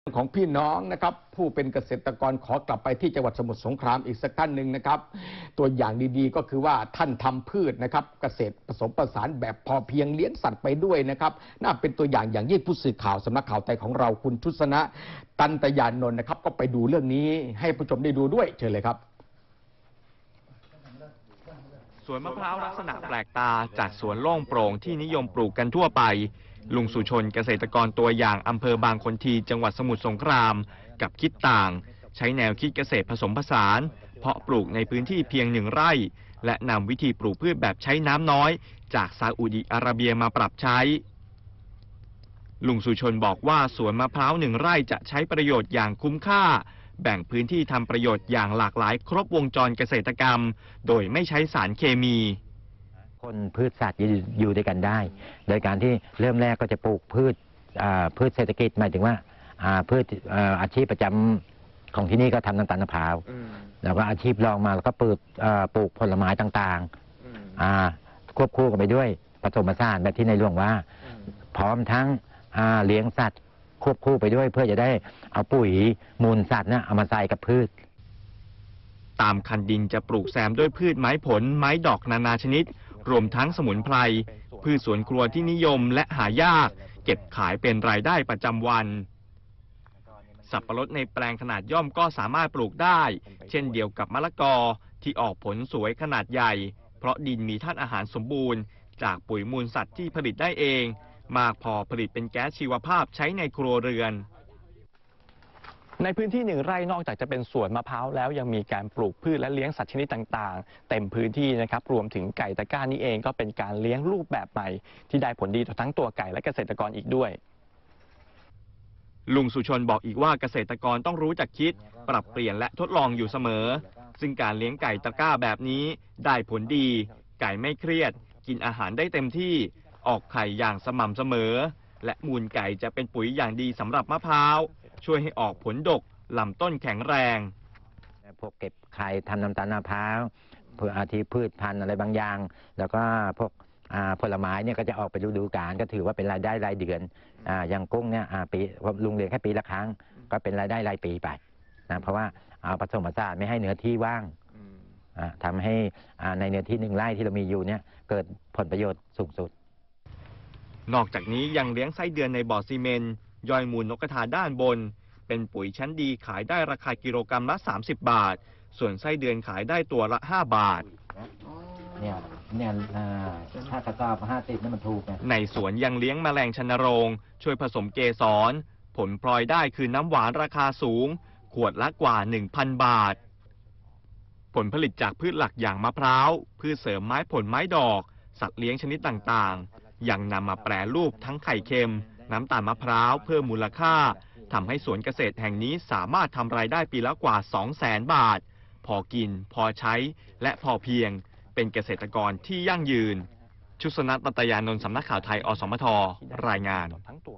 ของพี่น้องนะครับผู้เป็นเกษตรกรขอกลับไปที่จังหวัดสมุทรสงครามอีกสักท่านหนึ่งนะครับตัวอย่างดีๆก็คือว่าท่านทำพืชนะครับเกษตรผสมผสานแบบพอเพียงเลี้ยงสัตว์ไปด้วยนะครับน่าเป็นตัวอย่างยิ่งผู้สื่อข่าวสำนักข่าวไทยของเราคุณทุศนะตันตยานนท์นะครับก็ไปดูเรื่องนี้ให้ผู้ชมได้ดูด้วยเชิญเลยครับสวนมะพร้าวลักษณะแปลกตาจากสวนโล่งโปร่งที่นิยมปลูกกันทั่วไปลุงสุชนเกษตรกรตัวอย่างอำเภอบางคนทีจังหวัดสมุทรสงครามกับคิดต่างใช้แนวคิดเกษตรผสมผสานเพาะปลูกในพื้นที่เพียง1 ไร่และนำวิธีปลูกพืชแบบใช้น้ำน้อยจากซาอุดิอาระเบียมาปรับใช้ลุงสุชนบอกว่าสวนมะพร้าว1 ไร่จะใช้ประโยชน์อย่างคุ้มค่าแบ่งพื้นที่ทำประโยชน์อย่างหลากหลายครบวงจรเกษตรกรรมโดยไม่ใช้สารเคมีคนพืชสัตว์อยู่ด้วยกันได้โดยการที่เริ่มแรกก็จะปลูกพืชเศรษฐกิจหมายถึงว่าพืชอาชีพประจำของที่นี่ก็ทำน้ำตาลมะพร้าวแล้วก็อาชีพรองมาแล้วก็ปลูกผลไม้ต่างๆควบคู่กันไปด้วยผสมผสานแบบที่ในหลวงว่าพร้อมทั้งเลี้ยงสัตว์ควบคู่ไปด้วยเพื่อจะได้เอาปุ๋ยมูลสัตว์เอามาใส่กับพืชตามคันดินจะปลูกแซมด้วยพืชไม้ผลไม้ดอกนานาชนิดรวมทั้งสมุนไพรพืชสวนครัวที่นิยมและหายากเก็บขายเป็นรายได้ประจำวันสับปะรดในแปลงขนาดย่อมก็สามารถปลูกได้เช่นเดียวกับมะละกอที่ออกผลสวยขนาดใหญ่เพราะดินมีธาตุอาหารสมบูรณ์จากปุ๋ยมูลสัตว์ที่ผลิตได้เองมากพอผลิตเป็นแก๊สชีวภาพใช้ในครัวเรือนในพื้นที่1 ไร่นอกจากจะเป็นสวนมะพร้าวแล้วยังมีการปลูกพืชและเลี้ยงสัตว์ชนิดต่างๆเต็มพื้นที่นะครับรวมถึงไก่ตะกร้านี่เองก็เป็นการเลี้ยงรูปแบบใหม่ที่ได้ผลดีต่อทั้งตัวไก่และเกษตรกรอีกด้วยลุงสุชนบอกอีกว่าเกษตรกรต้องรู้จักคิดปรับเปลี่ยนและทดลองอยู่เสมอซึ่งการเลี้ยงไก่ตะกร้าแบบนี้ได้ผลดีไก่ไม่เครียดกินอาหารได้เต็มที่ออกไข่อย่างสม่ำเสมอและมูลไก่จะเป็นปุ๋ยอย่างดีสำหรับมะพร้าวช่วยให้ออกผลดกลำต้นแข็งแรงพวกเก็บไข่ทำน้ำตาลมะพร้าวเพื่ออาทิพืชพันธุ์อะไรบางอย่างแล้วก็พวกผลไม้เนี่ยก็จะออกไปฤดูกาลก็ถือว่าเป็นรายได้รายเดือนอย่างกุ้งเนี่ยปีลุงเลี้ยงแค่ปีละครั้งก็เป็นรายได้รายปีไปนะเพราะว่าเอาผสมผสานไม่ให้เนื้อที่ว่างทำให้ในเนื้อที่1 ไร่ที่เรามีอยู่เนี่ยเกิดผลประโยชน์สูงสุดนอกจากนี้ยังเลี้ยงไส้เดือนในบ่อซีเมนต์ย่อยมูลนกกระทาด้านบนเป็นปุ๋ยชั้นดีขายได้ราคากิโลกรัมละ30 บาทส่วนไส้เดือนขายได้ตัวละ5 บาทเนี่ยถ้ากระสอบ50นี่มันถูกในสวนยังเลี้ยงแมลงชันโรงช่วยผสมเกสรผลพลอยได้คือน้ำหวานราคาสูงขวดละกว่า 1,000 บาทผลผลิตจากพืชหลักอย่างมะพร้าวพืชเสริมไม้ผลไม้ดอกสัตว์เลี้ยงชนิดต่างๆยังนำมาแปรรูปทั้งไข่เค็มน้ำตาลมะพร้าวเพิ่มมูลค่าทำให้สวนเกษตรแห่งนี้สามารถทำรายได้ปีละกว่า 200,000 บาทพอกินพอใช้และพอเพียงเป็นเกษตรกรที่ยั่งยืนชุสนัท ตันตยานนท์สำนักข่าวไทยอสมทรายงาน